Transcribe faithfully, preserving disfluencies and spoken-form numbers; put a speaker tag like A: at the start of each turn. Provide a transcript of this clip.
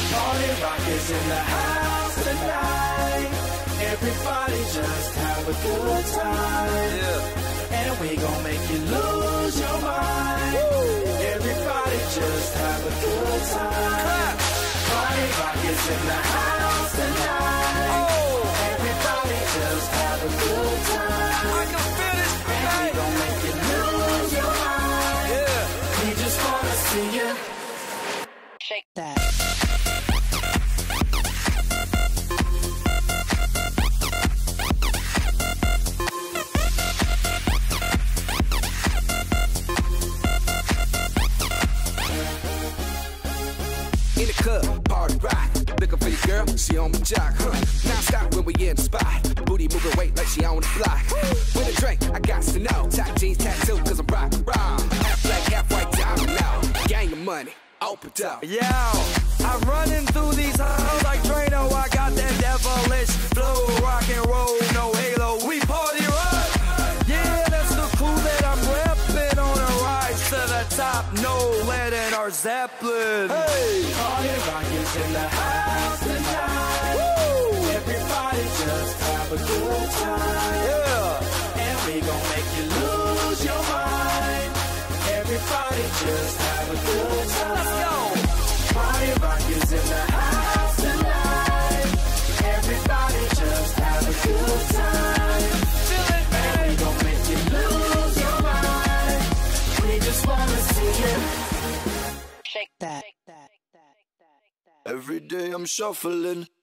A: Party Rock is in the house tonight. Everybody just have a good time. Yeah. And we gon' make you lose your mind. Woo. Everybody just have a good time. Party Rock is in the house tonight. Oh. Everybody just have a good time. I can feel it. And we gon' make you lose your mind. Yeah. We just wanna see you
B: shake that.
C: In the club, party rock. Looking for your girl, she on my jock, huh? Now stop when we in the spot. Booty moving weight like she on the block. With a drink, I got to know. Tight jeans, tattoo, cause I'm rock, raw. Half black, half white, diamond now. Gang of money, open up.
D: Yeah, I'm running through these halls like Drano. I got that devilish flow, rock and roll, no halo. We party rock. Yeah, that's the crew that I'm repping on a rise to the top. No lead in our Zeppelin. Hey,
A: Party Rock is in the house tonight.
D: woo!
A: Everybody just have a good time.
D: Yeah,
A: And we gon' make you lose your mind. Everybody just have a good time.
D: let's go.
A: Party Rock is in the house tonight. Everybody just have a good time.
D: Feel it,
A: And we gon' make you lose your mind. We just wanna see you
B: Shake that.
D: Every day I'm shuffling.